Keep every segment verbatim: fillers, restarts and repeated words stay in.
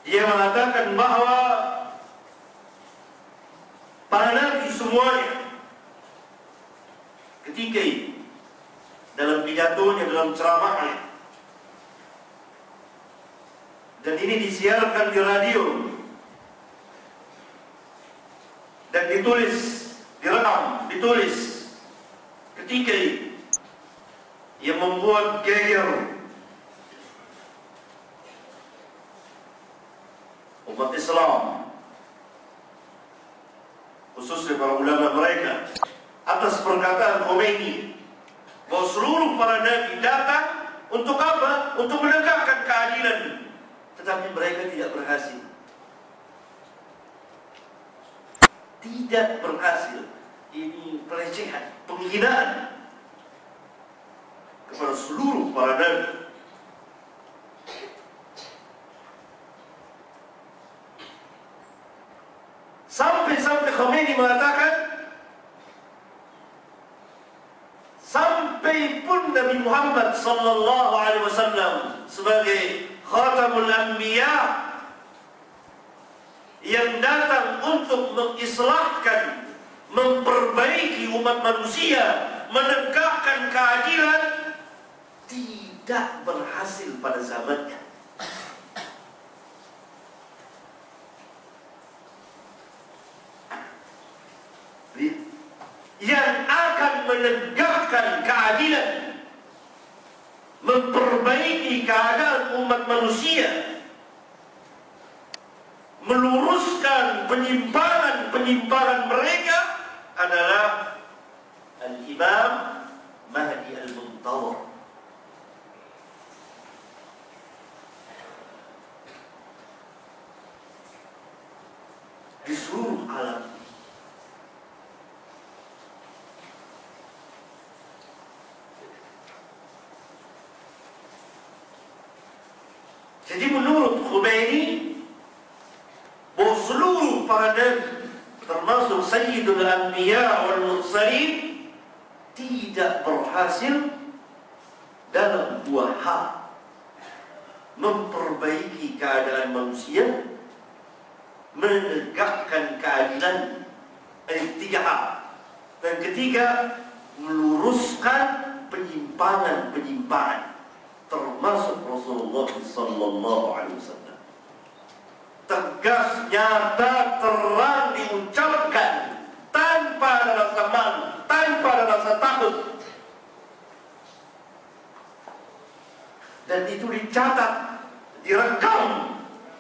Dia mengatakan bahawa para nabi semuanya ketika itu dalam pidatonya, dalam ceramahnya, dan ini disiarkan di radio dan ditulis, direkam, ditulis ketika itu, yang membuat geger umat Islam, khususnya para ulama mereka, atas perkataan Khomeini bahwa seluruh para nabi datang untuk apa? Untuk menegakkan keadilan, tetapi mereka tidak berhasil. Tidak berhasil. Ini pelecehan, penghinaan kepada seluruh para nabi. Sampai-sampai Khomeini mengatakan, sampai pun Nabi Muhammad sallallahu alaihi wasallam sebagai khatamul anbiya yang datang untuk mengislahkan, memperbaiki umat manusia, menegakkan keadilan, tidak berhasil pada zamannya. Yang akan menegakkan keadilan, memperbaiki keadaan umat manusia, meluruskan penyimpangan-penyimpangan mereka adalah Al-Imam Mahdi Al-Muntadhar. Di seluruh alam. Jadi menurut Khomeini, bahwa seluruh para nabi, termasuk Sayyidul Anbiya wal Mursalin, tidak berhasil dalam dua hal: memperbaiki keadaan manusia, menegakkan keadilan. Ini tiga hal. Dan ketiga, meluruskan penyimpangan-penyimpangan, termasuk Rasulullah sallallahu alaihi wasallam. Tegas, nyata, terang diucapkan, tanpa ada rasa malu, tanpa ada rasa takut. Dan itu dicatat, direkam,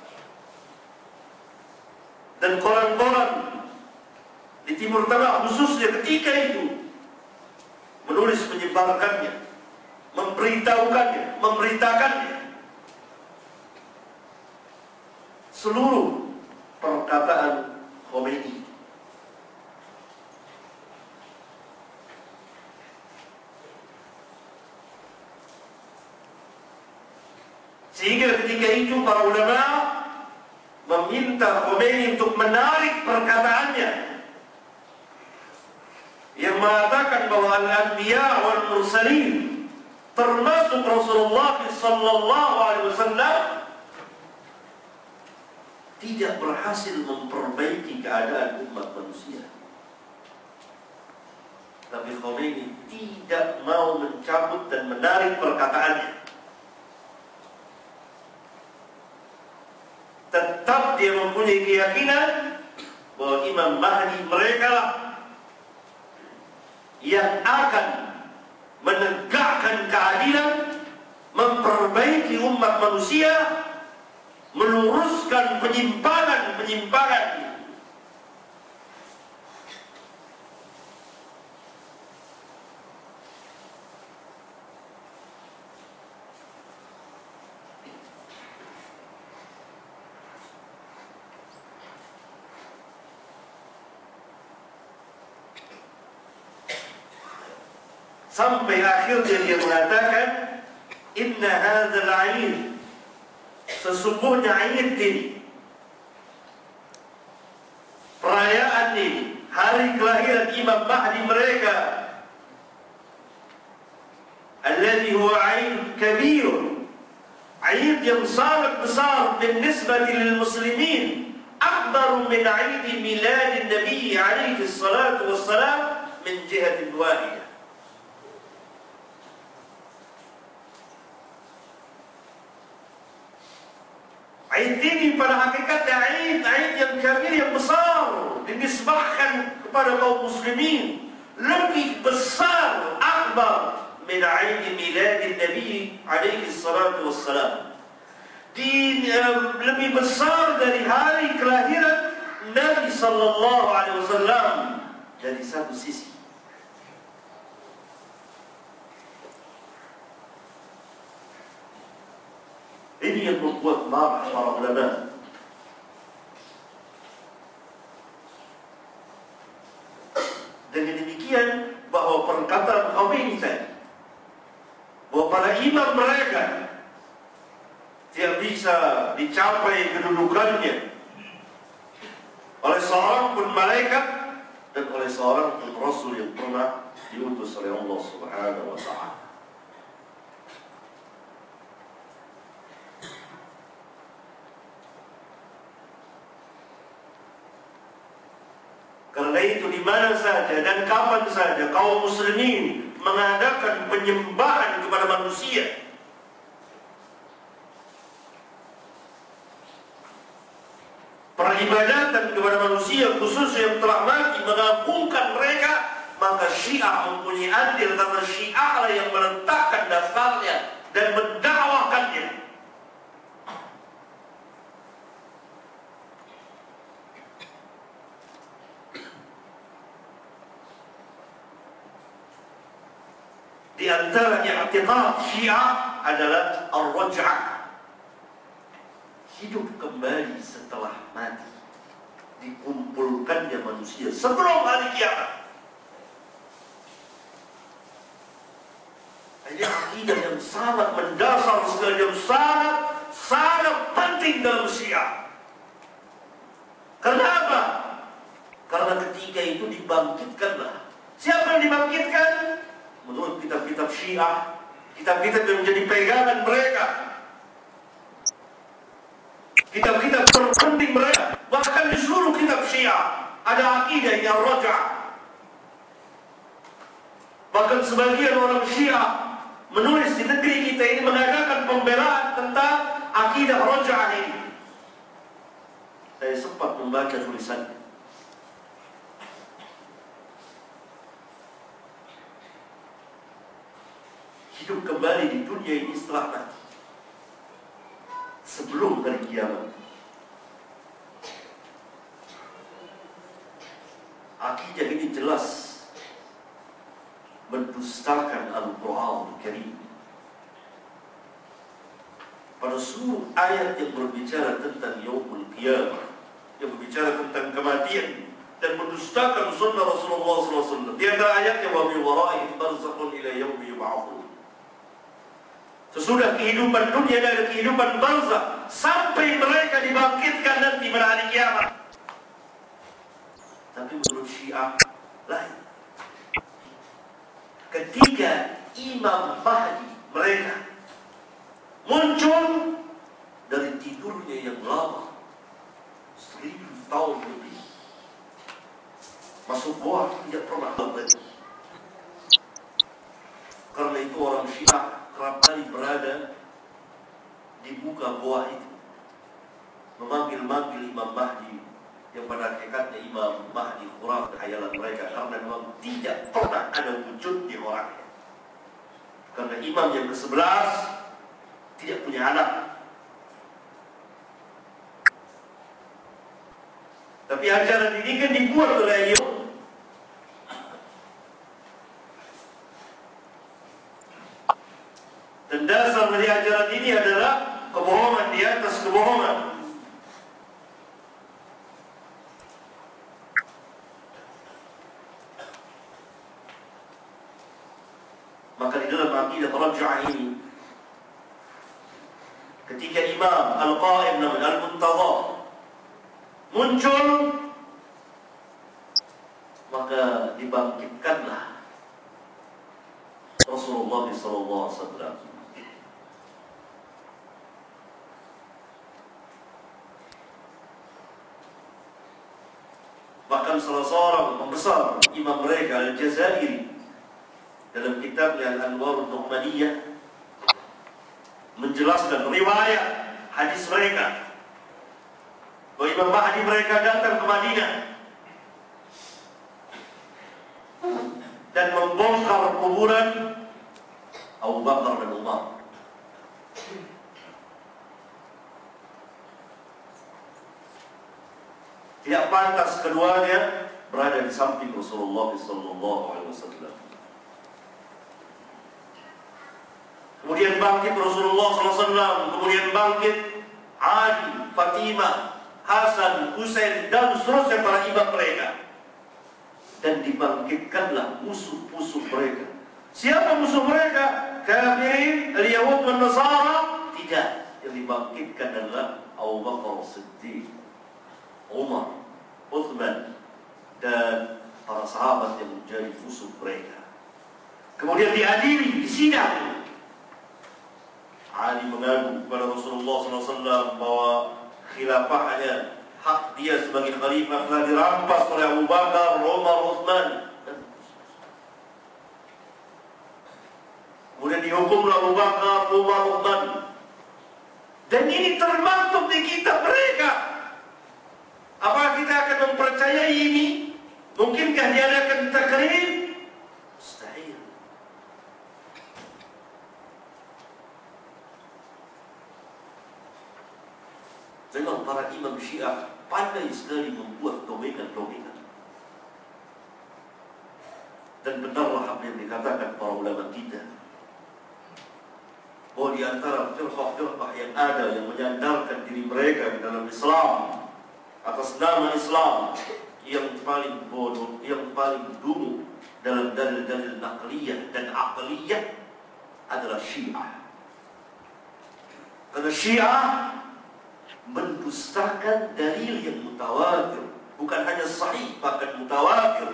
dan koran-koran di Timur Tengah khususnya ketika itu menulis, menyebarkannya, memberitahukannya, memberitakannya. Seluruh perkataan Khomeini. Sehingga ketika itu para ulama meminta Khomeini untuk menarik perkataannya yang mengatakan bahwa Al-Anbiya wal Mursalin, termasuk Rasulullah sallallahu alaihi wasallam, tidak berhasil memperbaiki keadaan umat manusia. Tapi Khomeini tidak mau mencabut dan menarik perkataannya. Tetap dia mempunyai keyakinan bahwa Imam Mahdi mereka lah yang akan menegakkan keadilan, memperbaiki umat manusia, meluruskan penyimpangan-penyimpangan. Sampai akhirnya dia mengatakan, inna hadzal 'aid, sesungguhnya Aid ini, perayaan ini, hari kelahiran Imam Mahdi mereka, alladhi huwa 'aid kabir, Aid yang sangat besar بالنسبة للمسلمين أكبر من عيد ميلاد النبي عليه الصلاة والسلام من جهة واحدة. Aid ini pada hakikatnya Aid, Aid yang kabir, yang besar, dinisbahkan kepada kaum muslimin, lebih besar, akbar min Aid milad Nabi alaihi salatu wassalam, di uh, lebih besar dari hari kelahiran Nabi sallallahu alaihi wasallam dari satu sisi. Ini yang membuat marah para ulama. Dengan demikian, bahawa perkataan Khomeini tadi, bahawa para imam mereka tidak bisa dicapai kedudukannya oleh seorang pun malaikat dan oleh seorang pun rasul yang pernah diutus oleh Allah Subhanahu wa taala. Karena itu di mana saja dan kapan saja kaum muslimin mengadakan penyembahan kepada manusia, peribadatan kepada manusia, khusus yang telah mati, mengagungkan mereka, maka Syiah mempunyai andil, karena Syiah lah yang meletakkan dasarnya dan mendakwakannya. Di antara i'tiqad Syiah adalah ar-raj'ah, hidup kembali setelah mati, dikumpulkannya manusia sebelum hari kiamat. Ini akidah yang sangat mendasar sekali, yang sangat sangat penting dalam Syiah. Kenapa? Karena ketika itu dibangkitkanlah. Siapa yang dibangkitkan? Menurut kitab-kitab Syiah, kitab-kitab yang menjadi pegangan mereka, kitab-kitab terpenting mereka, bahkan di seluruh kitab Syiah ada akidah yang raj'ah. Bahkan sebagian orang Syiah menulis di negeri kita ini mengadakan pembelaan tentang akidah raj'ah ini. Saya sempat membaca tulisannya. Hidup kembali di dunia ini setelah mati, sebelum hari kiamat. Akidah ini jelas mendustakan Al-Quran Al-Karim. Pada seluruh ayat yang berbicara tentang Yaumul Qiyamah, yang berbicara tentang kematian, dan mendustakan sunnah Rasulullah sallallahu alaihi wasallam. Di antara ayatnya, wa min wara'ihim barzakhun ila yaumi yub'atsun. Sesudah kehidupan dunia dan kehidupan barzakh, sampai mereka dibangkitkan nanti pada hari kiamat. Tapi menurut Syiah lain. Ketika Imam Mahdi mereka muncul dari tidurnya yang lama, seribu tahun lebih, masuk goa tidak pernah lagi. Karena itu orang Syiah kerap kali berada di muka goa itu, memanggil-manggil Imam Mahdi, yang pada hakikatnya Imam Mahdi khuraf khayalan mereka, karena memang tidak pernah ada wujudnya orangnya. Karena imam yang kesebelas tidak punya anak. Tapi ajaran ini kan dibuat oleh Yahudi. Dan dasar dari ajaran ini adalah kebohongan di atas kebohongan. Maka di dalam akidah raj'ah ini, ketika Imam Al-Qaim Al-Muntadha muncul, maka dibangkitkanlah Rasulullah sallallahu alaihi wasallam. Bahkan salah seorang pembesar imam mereka Al-Jazairi dalam kitabnya Al-Anwar Nu'maniyah menjelaskan riwayat hadis mereka bahwa Imam Mahdi mereka datang ke Madinah dan membongkar kuburan Abu Bakar dan Umar. Tidak pantas keduanya berada di samping Rasulullah sallallahu alaihi wasallam. Kemudian bangkit Rasulullah sallallahu alaihi wasallam, kemudian bangkit Ali, Fatimah, Hasan, Husain, dan seterusnya para imam mereka. Dan dibangkitkanlah musuh-musuh mereka. Siapa musuh mereka? Kafirin, al-Yahud dan Nasara? Tidak. Yang dibangkitkan adalah Abu Bakar Siddiq, Umar, Uthman, dan para sahabat yang menjadi musuh mereka. Kemudian diadili, disidang. Ali mengadu kepada Rasulullah sallallahu alaihi wasallam bahwa khilafahnya, hak dia sebagai khalifah telah dirampas oleh Abu Bakar, Umar, Uthman. Kemudian dihukumlah Abu Bakar, Umar, Uthman. Dan ini termaktub di kitab mereka. Apakah kita akan mempercayai ini? Mungkinkah dia akan takrir? Mustahil. Memang para imam Syiah pandai sekali membuat domengan-domengan. Dan benarlah apa yang dikatakan para ulama kita, bahwa di antara firqah-firqah yang ada yang menyandarkan diri mereka di dalam Islam atas nama Islam, yang paling bodoh, yang paling dulu dalam dalil-dalil naqliyah dan aqliyah adalah Syiah. Karena Syiah mendustakan dalil yang mutawatir, bukan hanya sahih, bahkan mutawatir,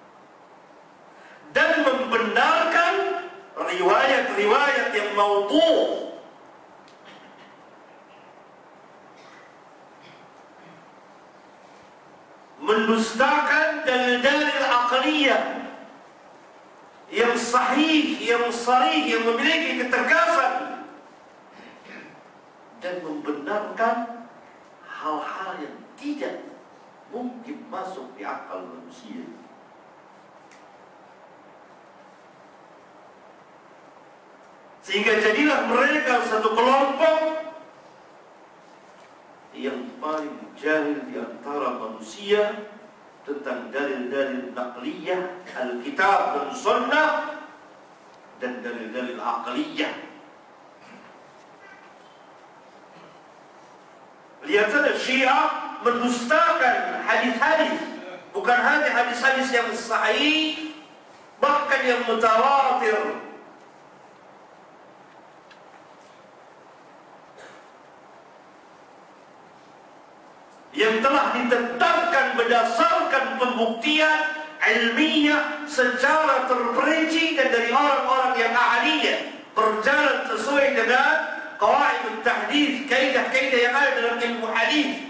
dan membenarkan riwayat-riwayat yang maudhu'. Mendustakan dalil-dalil aqliyah yang sahih, yang sarih, yang memiliki ketegasan, dan membenarkan hal-hal yang tidak mungkin masuk di akal manusia. Sehingga jadilah mereka satu kelompok yang paling jahil di antara manusia tentang dalil-dalil naqliyah, Alkitab dan Sunnah, dan dalil-dalil aqliyah. Lihat saja, Syiah mendustakan hadis-hadis, bukan hanya hadis-hadis yang sahih, bahkan yang mutawatir. Yang telah ditetapkan berdasarkan pembuktian ilmiah secara terperinci dan dari orang-orang yang ahlinya, berjalan sesuai dengan qawaid tahdits, kaidah-kaidah yang ada dalam ilmu hadis,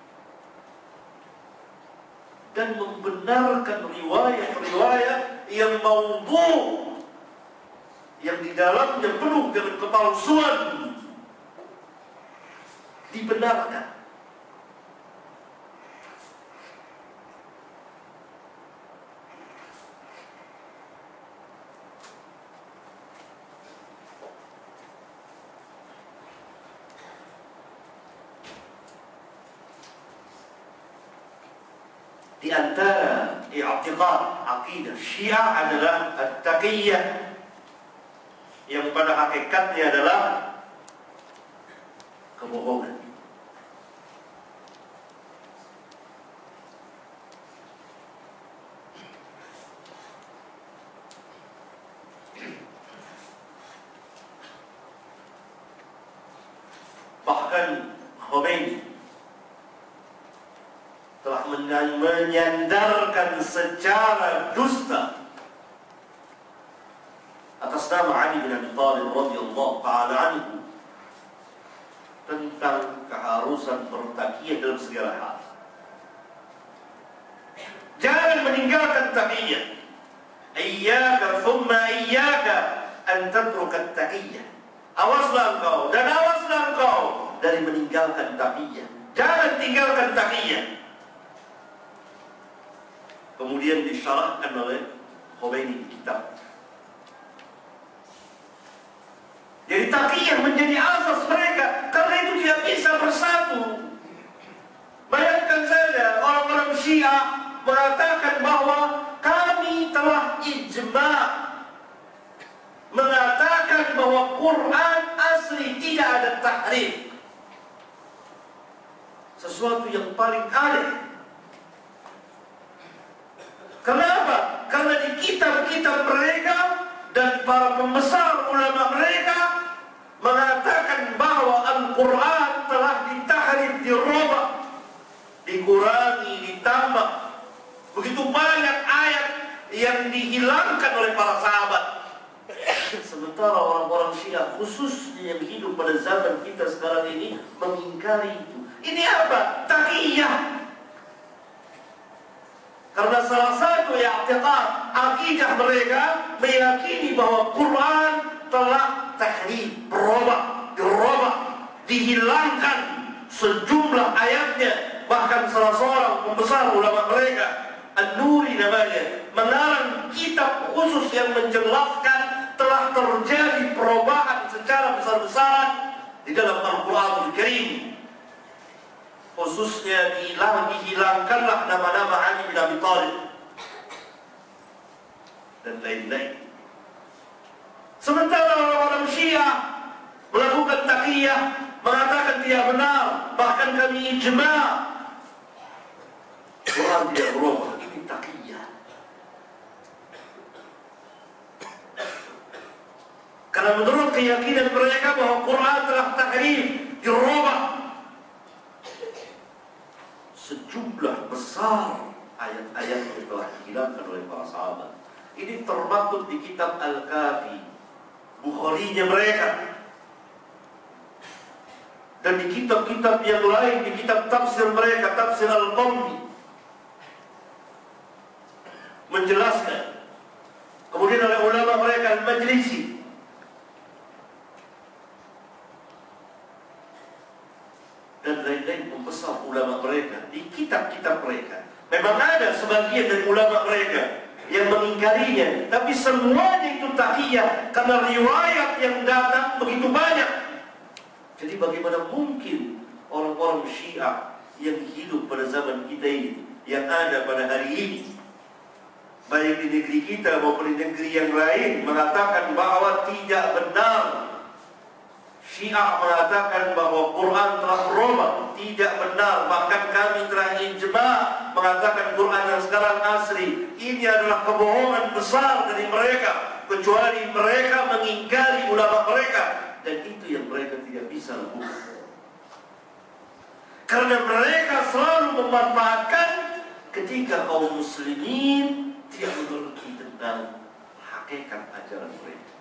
dan membenarkan riwayat-riwayat yang maudhu', yang di dalamnya penuh dengan kepalsuan, dibenarkan. Di antara i'tiqad akidah Syiah adalah at-taqiyah, yang pada hakikatnya adalah kebohongan. Bahkan Khomeini telah menyandarkan secara dusta atas nama Ali bin Abi Thalib radhiyallahu ta'ala anhu tentang keharusan bertakiyah dalam segala hal. meninggalkan taqiyah. Iyyaka thumma iyyaka an tatruka taqiyah. Awaslah engkau dan awaslah engkau dari meninggalkan taqiyah. Jangan tinggalkan taqiyah. Kemudian disyarahkan oleh Khomeini di kitab. Jadi taqiyah menjadi asas mereka, karena itu tidak bisa bersatu. Bayangkan saja orang-orang Syiah mengatakan bahwa kami telah ijma' mengatakan bahwa Quran asli tidak ada tahrif. Sesuatu yang paling aneh. Kenapa? Karena di kitab-kitab mereka dan para pembesar ulama mereka mengatakan bahwa Al-Quran telah ditahrif, dirubah, dikurangi, ditambah. Begitu banyak ayat yang dihilangkan oleh para sahabat. Sementara orang-orang Syiah khususnya yang hidup pada zaman kita sekarang ini mengingkari itu. Ini apa? Taqiyah. Karena salah satu i'tiqad akidah mereka meyakini bahwa Quran telah tahrif, berubah, dirubah, dihilangkan sejumlah ayatnya. Bahkan salah seorang pembesar ulama mereka, An-Nuri namanya, mengarang kitab khusus yang menjelaskan telah terjadi perubahan secara besar-besaran di dalam Al-Quranul Karim. Khususnya dihilang, dihilangkanlah nama-nama Ali bin Abi Thalib dan lain-lain. Sementara orang-orang Syiah melakukan taqiyah, mengatakan tidak benar, bahkan kami ijma'. Quran tidak berubah, ini taqiyah. Karena menurut keyakinan mereka bahwa Quran telah tahrif, dirubah. Sejumlah besar ayat-ayat yang telah dihilangkan oleh para sahabat. Ini termaktub di kitab Al-Kafi, Bukharinya mereka, dan di kitab-kitab yang lain, di kitab tafsir mereka, tafsir Al-Qammi, menjelaskan. Kemudian oleh ulama mereka Al-Majlisi. Dan lain-lain pembesar ulama mereka di kitab-kitab mereka. Memang ada sebagian dari ulama mereka yang mengingkarinya, tapi semuanya itu taqiyah karena riwayat yang datang begitu banyak. Jadi bagaimana mungkin orang-orang Syiah yang hidup pada zaman kita ini, yang ada pada hari ini, baik di negeri kita maupun di negeri yang lain, mengatakan bahwa tidak benar. Syiah mengatakan bahwa Quran telah berubah, tidak benar. Bahkan kami telah ijma' mengatakan Quran yang sekarang asli. Ini adalah kebohongan besar dari mereka, kecuali mereka mengingkari ulama mereka, dan itu yang mereka tidak bisa lakukan. Karena mereka selalu memanfaatkan ketika kaum muslimin tidak mengerti tentang hakikat ajaran mereka.